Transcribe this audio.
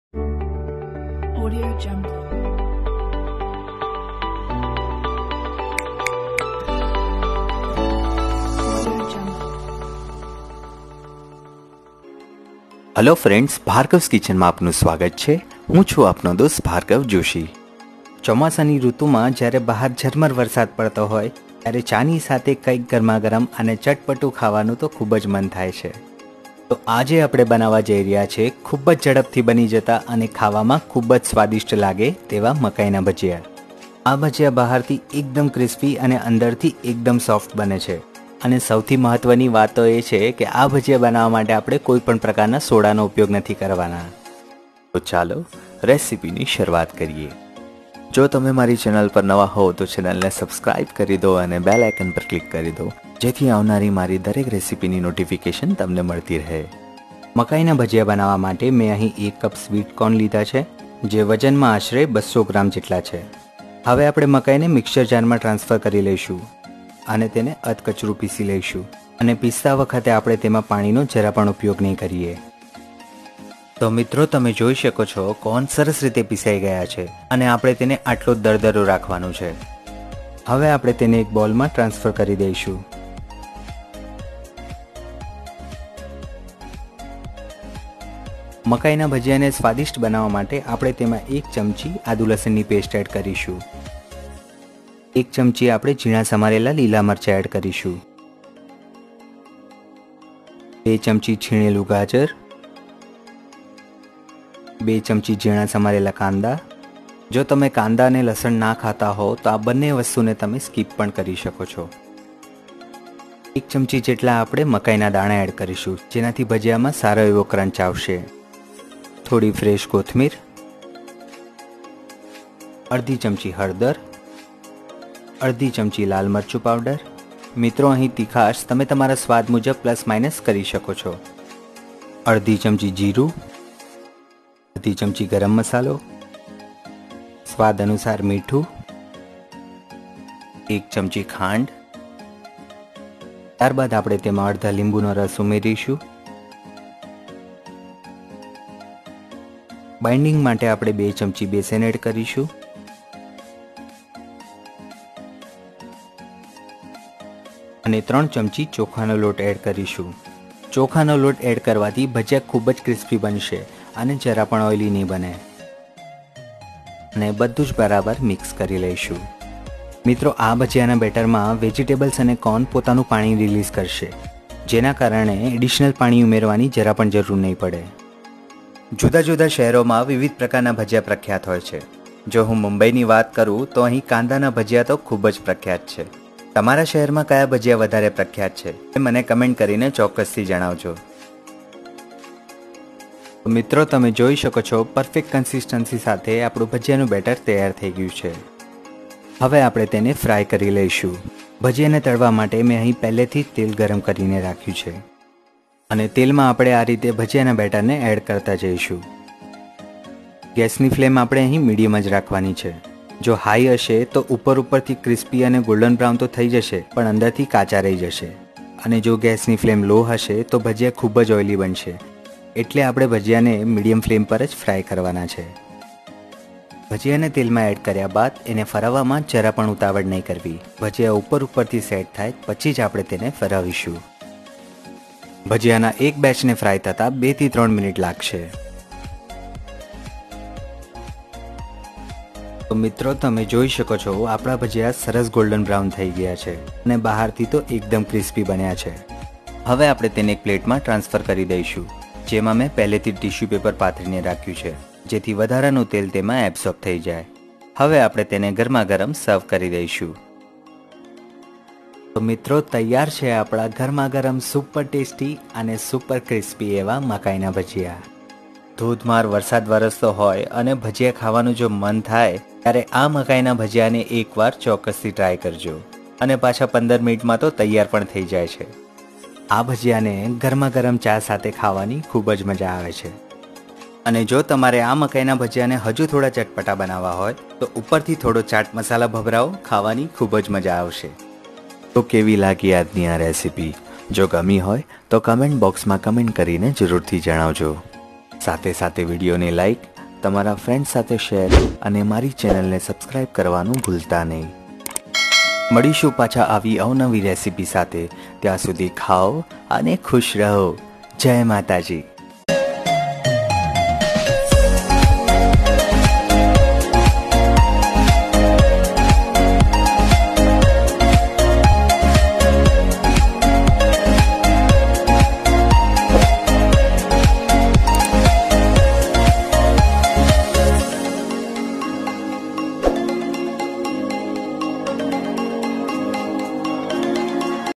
Audio Jungle. Hello friends, Bhargav's kitchen में आपનું સ્વાગત છે। હું છું આપનો દોસ્ત ભાર્ગવ જોશી। ચોમાસાની ઋતુમાં જ્યારે બહાર ઝરમર વરસાદ પડતો હોય ત્યારે ચાની સાથે કંઈક ગરમાગરમ અને ચટપટું ખાવાનું તો ખૂબ જ મન થાય છે। તો આજે આપણે બનાવવા જઈ રહ્યા છે ખૂબ જ ઝડપથી બની જતા અને ખાવામાં ખૂબ જ સ્વાદિષ્ટ લાગે તેવા મકાઈના ભજીયા। આ ભજીયા બહારથી એકદમ ક્રિસ્પી અને અંદરથી એકદમ સોફ્ટ બને છે। અને સૌથી મહત્વની વાત તો એ છે કે આ ભજીયા બનાવવા માટે આપણે કોઈ પણ પ્રકારના સોડાનો ઉપયોગ નથી કરવાના। તો ચાલો રેસીપીની શરૂઆત કરીએ। જો તમે મારી ચેનલ પર નવા હો તો ચેનલને સબસ્ક્રાઇબ કરી દો અને બેલ આઇકન પર ક્લિક કરી દો, જેથી આવનારી મારી દરેક રેસીપીની નોટિફિકેશન તમને મળતી રહે। મકાઈના ભજીયા બનાવવા માટે મેં અહીં 1 કપ સ્વીટ કોર્ન લીધા છે, જે વજનમાં આશરે 200 ગ્રામ જેટલા છે। હવે આપણે મકાઈને મિક્સર જારમાં ટ્રાન્સફર કરી લઈશું અને તેને અધકચરું પીસી લઈશું। અને પીસતા વખતે આપણે તેમાં પાણીનો જરા પણ ઉપયોગ નહીં કરીએ। તો મિત્રો, તમે જોઈ શકો છો કોર્ન સરસ રીતે પીસાઈ ગયા છે અને આપણે તેને આટલો દરદરો રાખવાનું છે। હવે આપણે તેને એક બોલમાં ટ્રાન્સફર કરી દઈશું। મકાઈના ભજીયાને સ્વાદિષ્ટ બનાવવા માટે આપણે તેમાં 1 ચમચી આદુ લસણની પેસ્ટ એડ કરીશું। 1 ચમચી આપણે ઝીણા સમારેલા લીલા મરચાં એડ કરીશું। 2 ચમચી છીણેલું ગાજર, 2 ચમચી ઝીણા સમારેલા કાંદા। જો તમે કાંદા અને લસણ ના ખાતા હો તો આ બંને વસ્તુને તમે સ્કીપ પણ કરી શકો છો। 1 ચમચી જેટલા આપણે મકાઈના દાણા એડ કરીશું, જેનાથી ભજીયામાં સારો એવો ક્રંચ આવશે। થોડી ફ્રેશ કોથમીર, અડધી ચમચી હળદર, અડધી ચમચી લાલ મરચું પાવડર। મિત્રો, અહીં તીખાશ તમે તમારા સ્વાદ મુજબ પ્લસ માઇનસ કરી શકો છો। અડધી ચમચી જીરું, અડધી ચમચી ગરમ મસાલો, સ્વાદ અનુસાર મીઠું, 1 ચમચી ખાંડ। ત્યારબાદ આપણે તેમાં અડધા લીંબુનો રસ ઉમેરીશું। બાઇન્ડિંગ માટે આપણે 2 ચમચી બેસન એડ કરીશું અને 3 ચમચી ચોખાનો લોટ એડ કરીશું। ચોખાનો લોટ એડ કરવાથી ભજીયા ખૂબ જ ક્રિસ્પી બનશે અને જરા પણ ઓઇલી નહીં બને। અને બધું જ બરાબર મિક્સ કરી લઈશું। મિત્રો, આ ભજીયાના બેટરમાં વેજીટેબલ્સ અને કોર્ન પોતાનું પાણી રિલીઝ કરશે, જેના કારણે એડિશનલ પાણી ઉમેરવાની જરા પણ જરૂર નહીં પડે। જુદા જુદા શહેરોમાં વિવિધ પ્રકારના ભજીયા પ્રખ્યાત હોય છે। જો હું મુંબઈની વાત કરું તો અહીં કાંદાના ભજીયા તો ખૂબ જ પ્રખ્યાત છે। તમારા શહેરમાં કયા ભજીયા વધારે પ્રખ્યાત છે એ મને કમેન્ટ કરીને ચોક્કસથી જણાવજો। મિત્રો, તમે જોઈ શકો છો પરફેક્ટ કન્સિસ્ટન્સી સાથે આપણું ભજીયાનું બેટર તૈયાર થઈ ગયું છે। હવે આપણે તેને ફ્રાય કરી લઈશું। ભજીયાને તળવા માટે મેં અહીં પહેલેથી જ તેલ ગરમ કરીને રાખ્યું છે અને તેલમાં આપણે આ રીતે ભજીયાના બેટરને એડ કરતા જઈશું। ગેસની ફ્લેમ આપણે અહીં મીડિયમ જ રાખવાની છે। જો હાઈ હશે તો ઉપરથી ક્રિસ્પી અને ગોલ્ડન બ્રાઉન તો થઈ જશે, પણ અંદરથી કાચા રહી જશે। અને જો ગેસની ફ્લેમ લો હશે તો ભજીયા ખૂબ જ ઓઇલી બનશે, એટલે આપણે ભજીયાને મીડિયમ ફ્લેમ પર જ ફ્રાય કરવાના છે। ભજીયાને તેલમાં એડ કર્યા બાદ એને ફરાવવામાં જરા પણ ઉતાવળ નહીં કરવી। ભજીયા ઉપરથી સેટ થાય પછી જ આપણે તેને ફરાવીશું। ભજીયાના એક બેચને ફ્રાય થતાં 2 થી 3 મિનિટ લાગશે। તો મિત્રો, તમે જોઈ શકો છો આપણા ભજીયા સરસ ગોલ્ડન બ્રાઉન થઈ ગયા છે અને બહારથી તો એકદમ ક્રિસ્પી બન્યા છે। હવે આપણે તેને એક પ્લેટમાં ટ્રાન્સફર કરી દઈશું, જેમાં મેં પહેલેથી ટીશ્યુ પેપર પાથરીને રાખ્યું છે, જેથી વધારાનું તેલ તેમાં એબ્સોર્બ થઈ જાય। હવે આપણે તેને ગરમાગરમ સર્વ કરી દઈશું। તો મિત્રો, તૈયાર છે આપણા ગરમાગરમ સુપર ટેસ્ટી અને સુપર ક્રિસ્પી એવા મકાઈના ભજીયા। ધોધમાર વરસાદ વરસતો હોય અને ભજીયા ખાવાનું જો મન થાય ત્યારે આ મકાઈના ભજીયાને એકવાર ચોક્કસથી ટ્રાય કરજો અને પાછા 15 મિનિટમાં તો તૈયાર પણ થઈ જાય છે। આ ભજીયાને ગરમાગરમ ચા સાથે ખાવાની ખૂબ જ મજા આવે છે। અને જો તમારે આ મકાઈના ભજીયાને હજુ થોડા ચટપટા બનાવવા હોય તો ઉપરથી થોડો ચાટ મસાલા ભભરાવો, ખાવાની ખૂબ જ મજા આવશે। તો કેવી લાગી આજની આ રેસીપી? જો ગમી હોય તો કમેન્ટ બોક્સમાં કમેન્ટ કરીને જરૂરથી જણાવજો। સાથે સાથે વિડીયોને લાઈક તમારા ફ્રેન્ડ સાથે શેર અને મારી ચેનલને સબસ્ક્રાઇબ કરવાનું ભૂલતા નહીં. મળીશું પાછા આવી અવનવી રેસીપી સાથે. ત્યાં સુધી ખાઓ અને ખુશ રહો. જય માતાજી.